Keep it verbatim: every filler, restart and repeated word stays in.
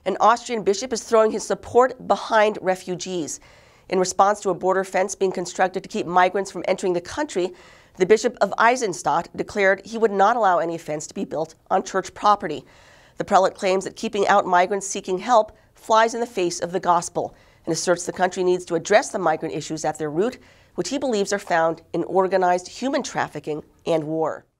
An Austrian bishop is throwing his support behind refugees. In response to a border fence being constructed to keep migrants from entering the country, the Bishop of Eisenstadt declared he would not allow any fence to be built on church property. The prelate claims that keeping out migrants seeking help flies in the face of the gospel and asserts the country needs to address the migrant issues at their root, which he believes are found in organized human trafficking and war.